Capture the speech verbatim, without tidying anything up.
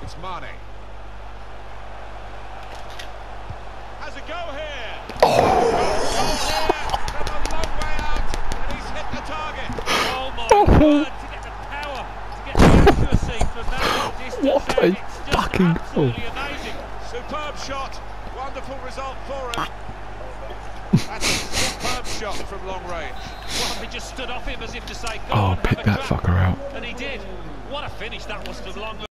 It's Mane. Has a go here. Oh. From a long way out, and he's hit the target. Oh my God! To get the power, to get the accuracy from that distance, What a it's just fucking absolutely goal. amazing. Superb shot. Wonderful result for him. That's a superb shot from long range. Well, he just stood off him as if to say, "Go Oh, on, pick have a that crack." fucker out. And he did. What a finish that was from long.